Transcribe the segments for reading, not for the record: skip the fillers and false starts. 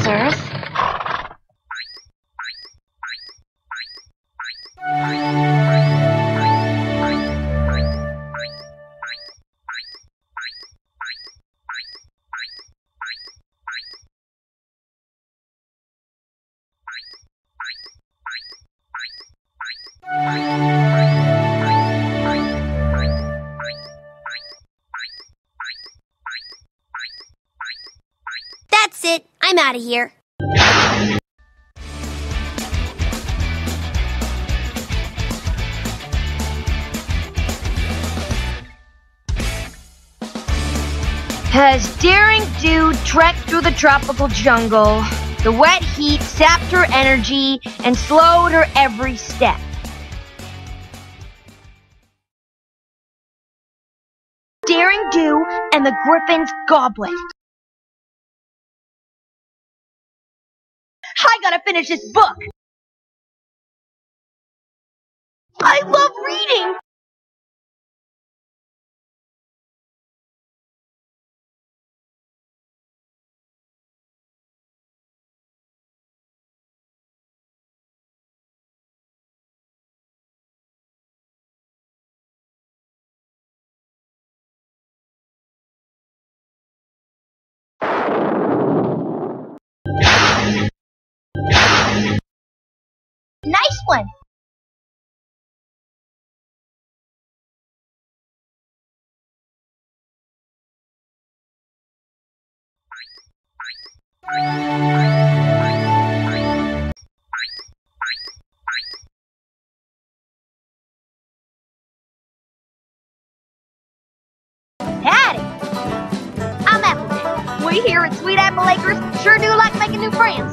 answers. That's it. I'm out of here. As Daring Do trekked through the tropical jungle, the wet heat sapped her energy and slowed her every step. Daring Do and the Griffin's Goblet. I gotta finish this book! I love reading! Nice one! Howdy! I'm Applejack. We here at Sweet Apple Acres sure do like making new friends.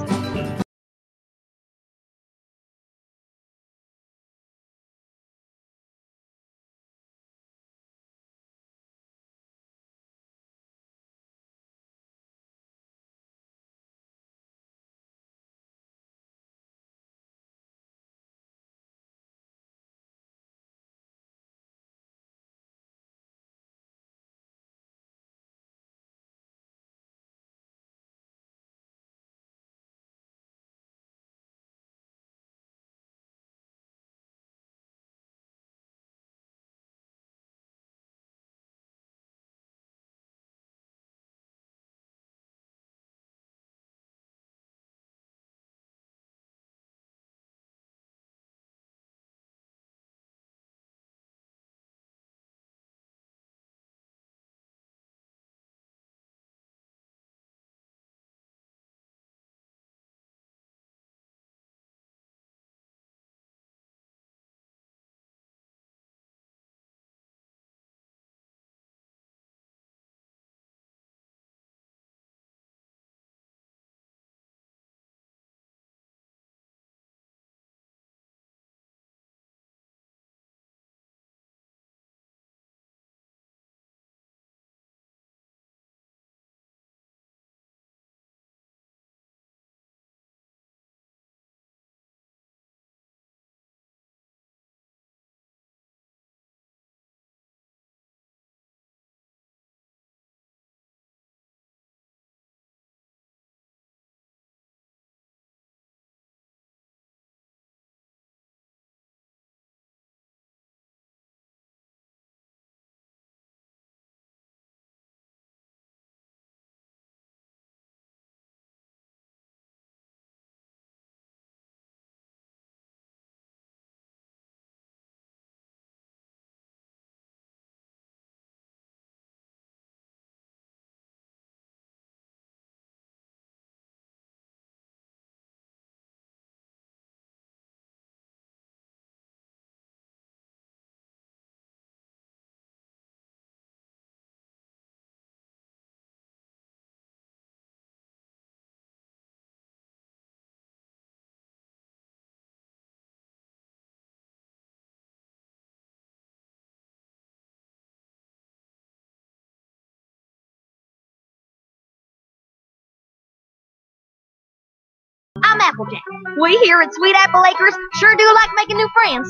I'm Applejack. We here at Sweet Apple Acres sure do like making new friends.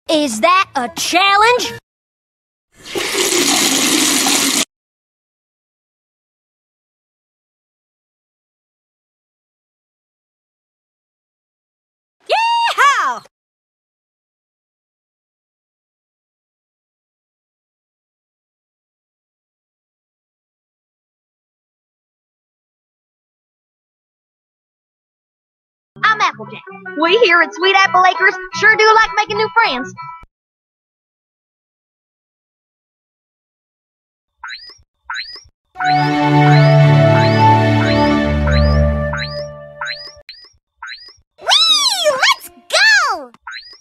Is that a challenge? Yeehaw! I'm Applejack. We here at Sweet Apple Acres sure do like making new friends. Whee! Let's go!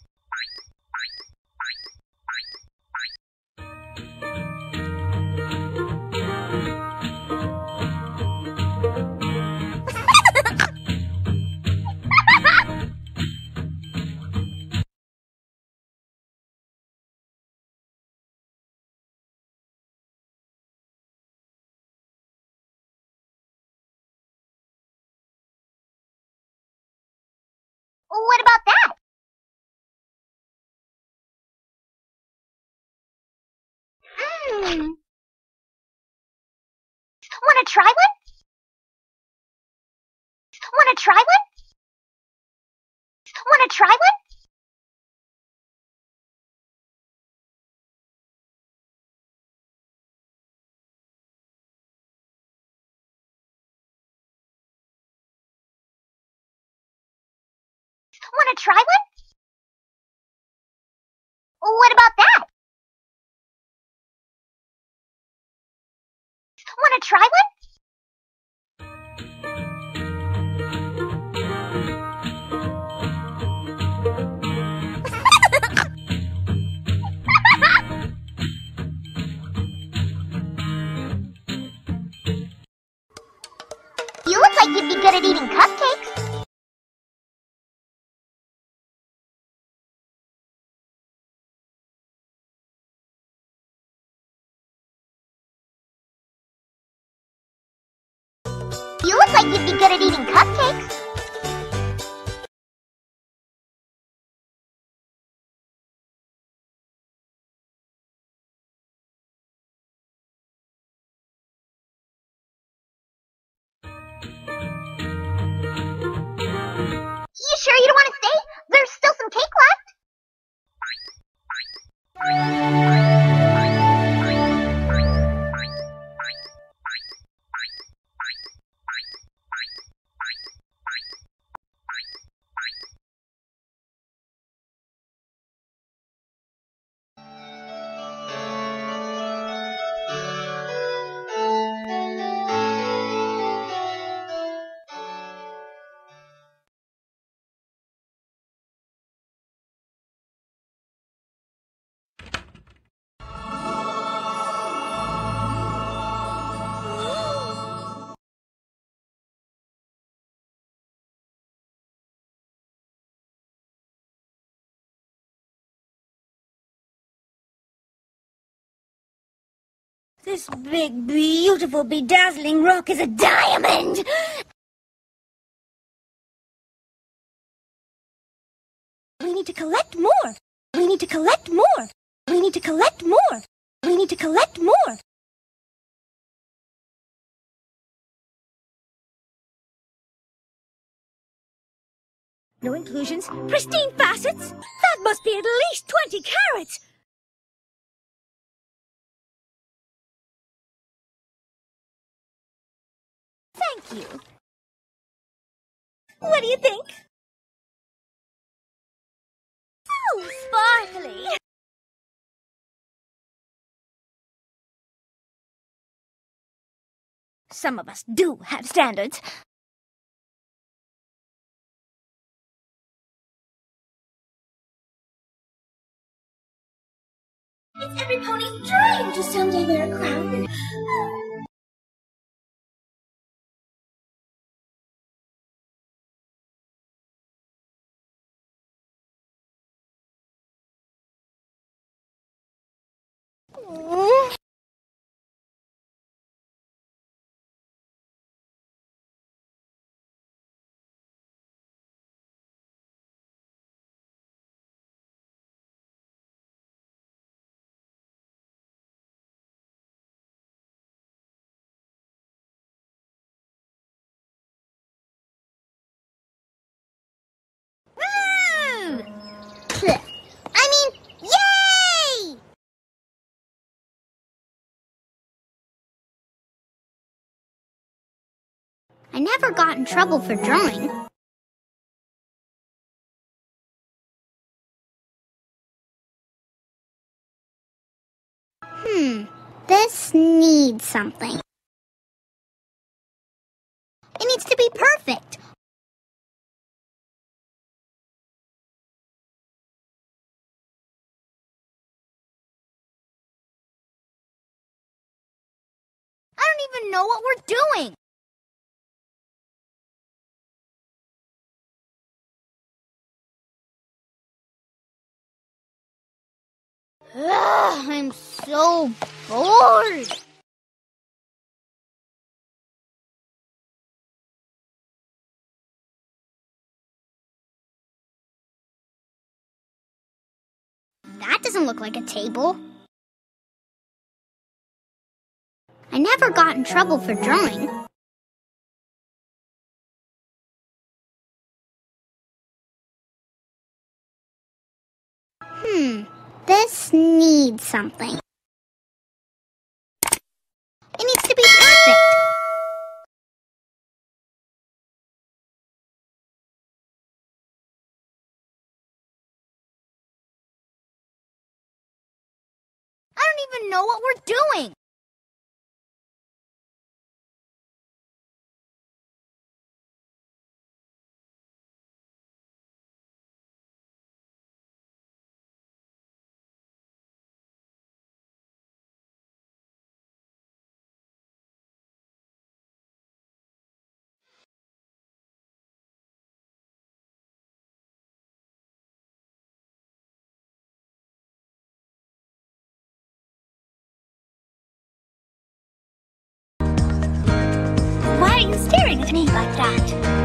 What about that? Wanna try one? Wanna try one? Wanna try one? Wanna try one? What about that? Wanna try one? You look like you'd be good at eating cupcakes. You look like you'd be good at eating cupcakes. You sure you don't want to stay? There's still some cake This big, beautiful, bedazzling rock is a diamond! We need to collect more! We need to collect more! We need to collect more! We need to collect more! No inclusions, pristine facets! That must be at least 20 carats! Thank you. What do you think? So sparkly! Some of us do have standards. It's every pony's dream to someday wear a crown. Yay! I never got in trouble for drawing. This needs something. It needs to be perfect. I don't even know what we're doing. I'm so bored. That doesn't look like a table. I never got in trouble for drawing. This needs something. It needs to be perfect. I don't even know what we're doing. Why are you staring at me like that?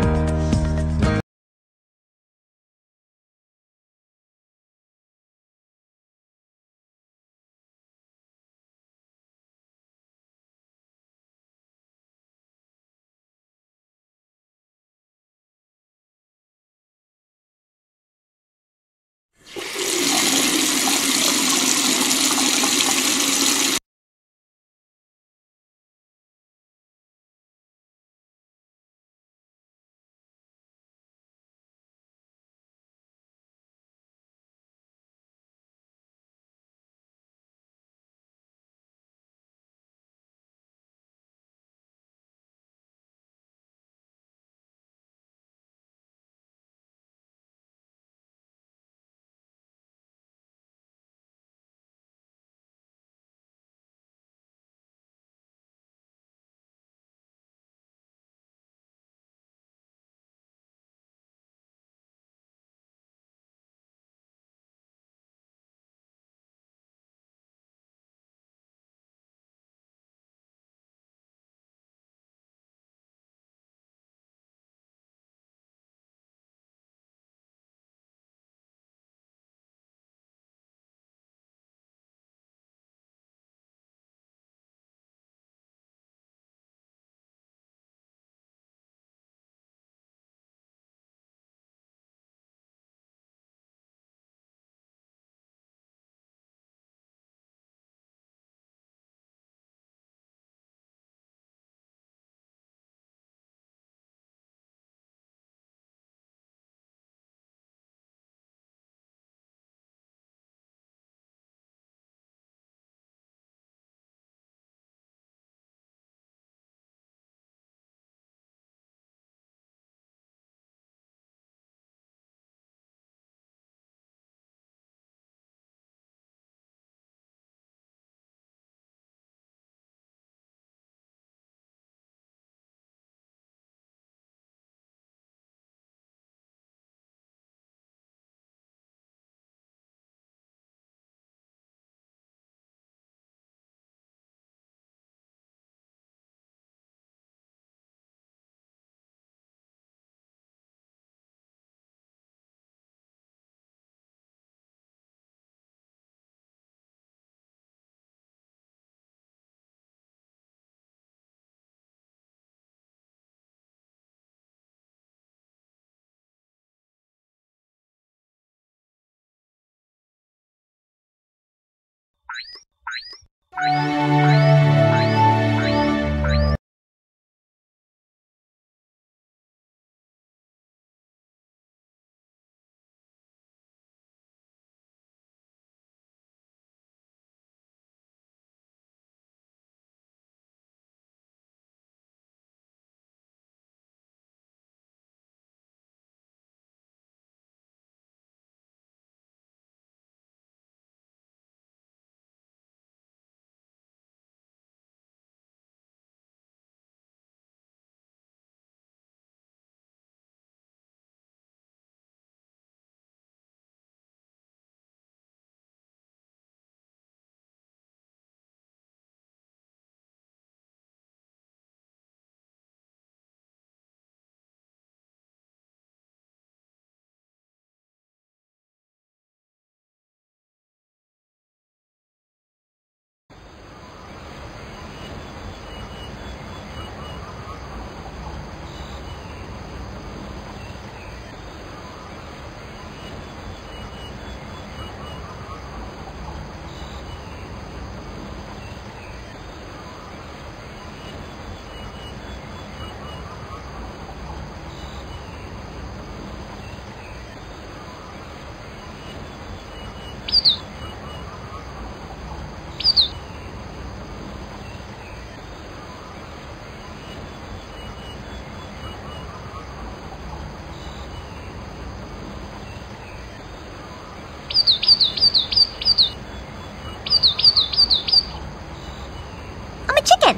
I'm a chicken.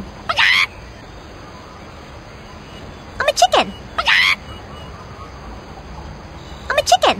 I'm a chicken. I'm a chicken.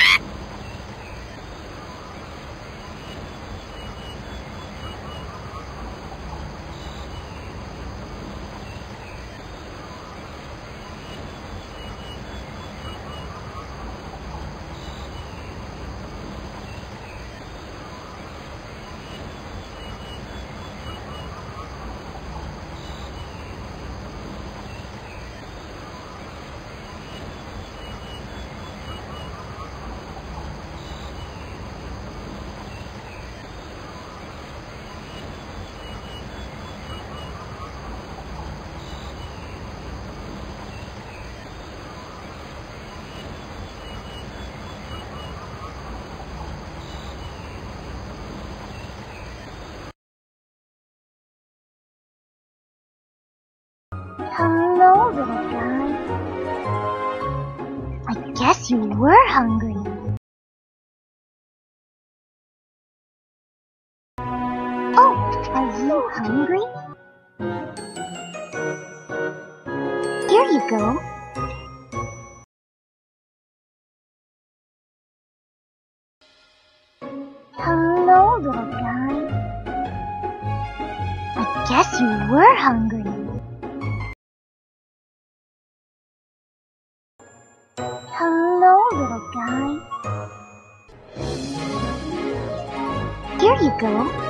Hello, little guy. I guess you were hungry. Oh, are you hungry? Here you go. Hello, little guy. I guess you were hungry. Hello, little guy. Here you go.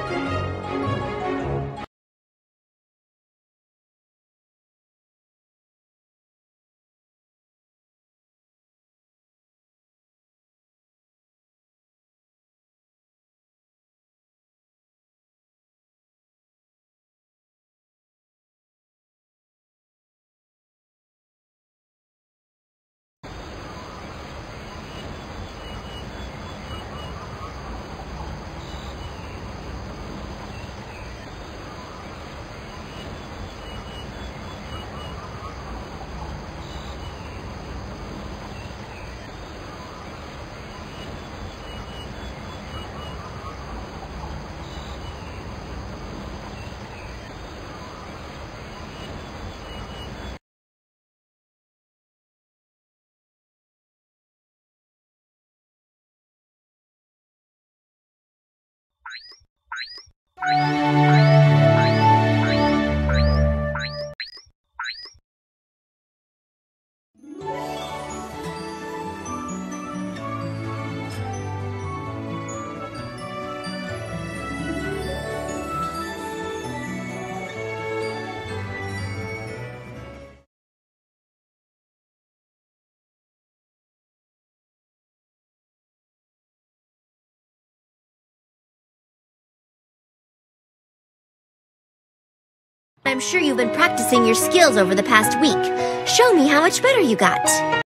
I'm sure you've been practicing your skills over the past week. Show me how much better you got.